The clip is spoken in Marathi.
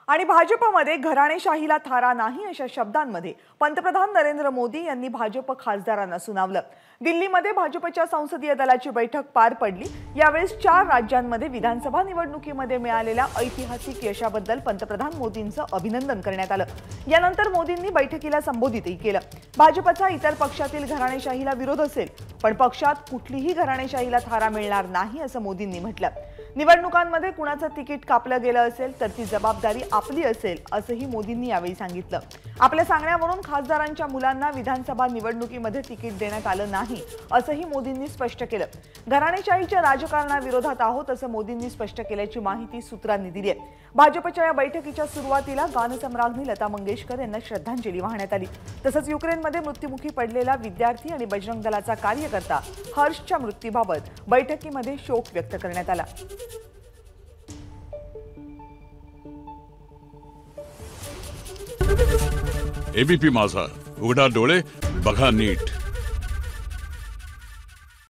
आणि भाजपमध्ये घराणेशाहीला थारा नाही अशा शब्दांमध्ये पंतप्रधान नरेंद्र मोदी यांनी भाजप खासदारांना सुनावलं। दिल्लीमध्ये भाजपच्या संसदीय दलाची बैठक पार पडली। यावेळेस 4 राज्यांमध्ये विधानसभा निवडणुकीमध्ये मिळालेल्या ऐतिहासिक यशाबद्दल पंतप्रधान मोदींचं अभिनंदन करण्यात आलं। यानंतर मोदींनी बैठकीला संबोधितही केलं। भाजपचा इतर पक्षातील घराणेशाहीला विरोध असेल, पण पक्षात कुठलीही घराणेशाहीला थारा मिळणार नाही असं मोदींनी म्हटलं। निवडणुकांमध्ये कुणाचं तिकीट कापलं गेलं असेल तर ती जबाबदारी आपली असेल असंही मोदींनी यावेळी सांगितलं। आपल्या सांगण्यावरून खासदारांच्या मुलांना विधानसभा निवडणुकीमध्ये तिकीट देण्यात आलं नाही असंही मोदींनी स्पष्ट केलं। घराणेशाहीच्या राजकारणाविरोधात आहोत असं मोदींनी स्पष्ट केल्याची माहिती सूत्रांनी दिली आहे। भाजपच्या या बैठकीच्या सुरुवातीला गानसम्राज्ञी लता मंगेशकर यांना श्रद्धांजली वाहण्यात आली। तसंच युक्रेनमध्ये मृत्युमुखी पडलेला विद्यार्थी आणि बजरंग दलाचा कार्यकर्ता हर्षच्या मृत्यूबाबत बैठकीमध्ये शोक व्यक्त करण्यात आला। एबीपी माझा, उघडा डोळे बघा नीट।